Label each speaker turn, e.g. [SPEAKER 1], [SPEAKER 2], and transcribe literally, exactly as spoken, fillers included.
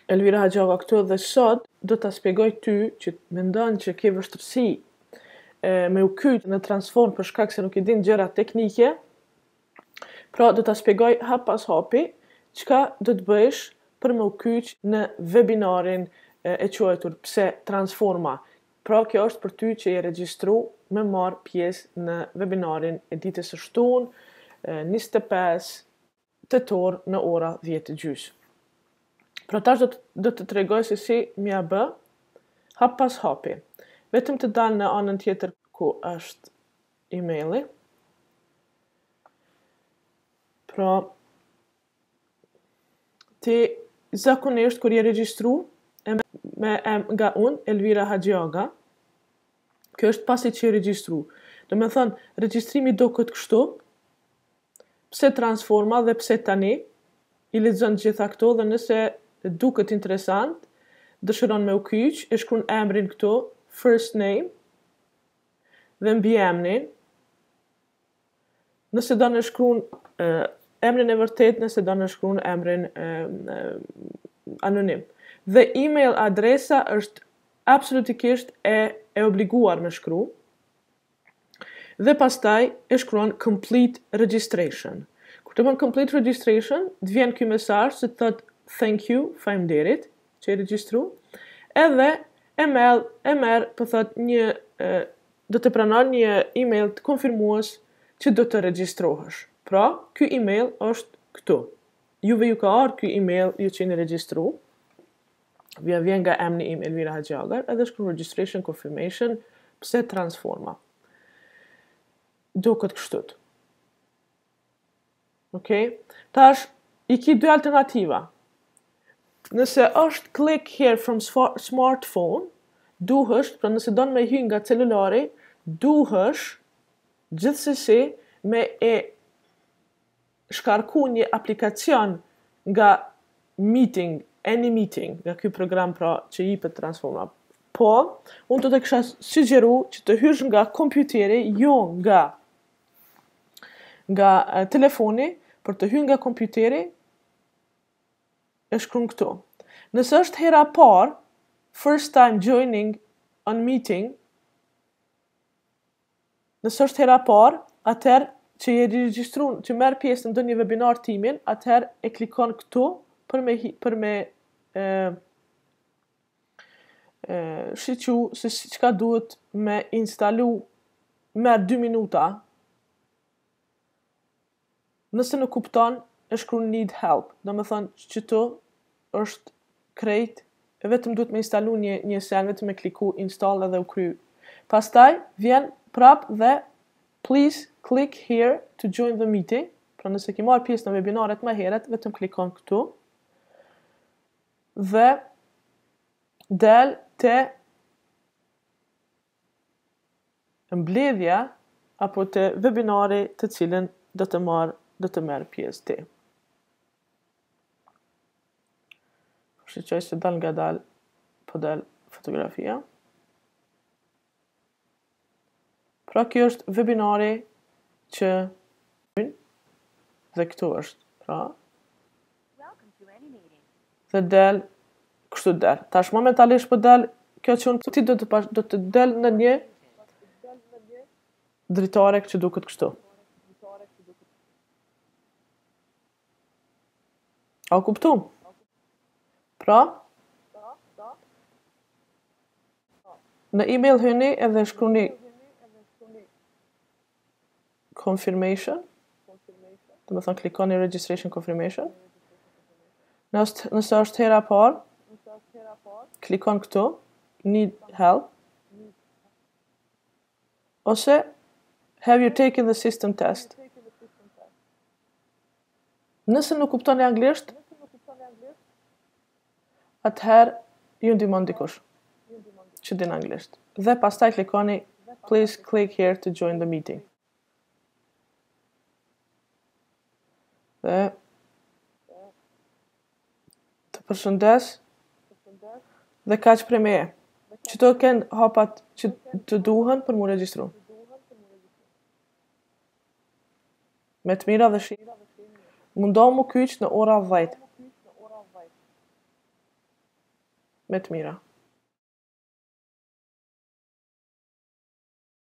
[SPEAKER 1] Elvira Haxhaga këtu dhe sot do ta shpjegoj ty që mendon që ke vështirësi e, me u kyç në transform për shkak se nuk i din gjëra teknike. Pra do ta shpjegoj hap pas hapi çka do të bësh për me u kyç në webinarin e, e quajtur pse transforma. Pra kjo është për ty që je regjistru me marr pjesë në webinarin e ditës së shtunë, njëzet e pesë tetor në ora dhjetë e gjys. Pra tash do të, do të tregoj se si m'ja bë hap pas hapi. Vetëm të dal në anën tjetër ku është emaili. Pra, ti zakonisht kur je regjistru e me, me em nga unë, Elvira Haxhaga, kjo është pasi që je regjistru. Do me thënë, regjistrimi do këtë kështu, pse transforma dhe pse tani, i lexon gjitha këto dhe nëse duket interesant, dëshiron me u kyç, e shkruan emrin këtu, first name, dhe mbi emrin, nëse do në shkruan uh, emrin e vërtet, nëse do në shkruan emrin uh, uh, anonim. Dhe email adresa është absolutikisht e, e obliguar me shkru, dhe pastaj e shkruan complete registration. Kur të bën complete registration, të vjen ky mesazh që thot thank you, faleminderit që e regjistru, edhe e merr e merr, po thot një e, do të pranon një email të konfirmues që do të regjistrohesh. Pra, ky email është këtu. Juve ju ka ardhur ky email ju që jeni regjistru. Vjen vjen nga emri im Elvira Haxhaga, edhe shkruan registration confirmation pse transforma. Duket kështu. Okej? Tash i ki dy alternativa. Nëse është click here from smartphone, duhesh, pra nëse don me hy nga celulari, duhesh gjithsesi me e shkarku një aplikacion nga meeting, any meeting, nga ky program pra që jipet transforma. Po, unë do të kisha sugjeru që të hysh nga kompjuteri, jo nga nga uh, telefoni, për të hyrë nga kompjuteri, e shkruan këtu. Nëse është hera parë, first time joining on meeting, nëse është hera parë, atëherë që je regjistruar, që merr pjesë në ndonjë webinar timin, atëherë e klikon këtu për me për me e, e, shiqu se çka duhet me instalu, merr dy minuta. Nëse nuk kupton, e shkruan need help. Do me thonë që tu është krejt, e vetëm duhet me instalu një, një sen, vetëm me kliku install edhe u kry. Pastaj vjen prap dhe please click here to join the meeting. Pra nëse ki marrë pjesë në webinaret më heret, vetëm klikon këtu. Dhe del te mbledhja apo te webinari të cilën do të marrë do të merë pjesë ti. Shqyqoj se dal nga dal, po dal fotografia. Pra kjo është webinari që dhe këtu është. Pra. Dhe del, kështu del. Tash momentalisht po del, kjo që unë ti do të, pash, do të del në një dritare që duket kështu. A u kuptu? Pra, në email hyni edhe shkruni confirmation, të më thënë klikoni registration confirmation, nëse është hera parë, klikon këtu, need help, ose have you taken the system test. Nëse nuk kuptoni anglisht, atëherë ju ndihmon dikush që din anglisht. Dhe pastaj klikoni please click here to join the meeting. Dhe të përshëndes dhe kaq prej meje. Që të kenë hapat që të duhen për mu regjistru. Me të mira dhe shi. Mundohu mu kyç në ora dhjetë. Me të mira.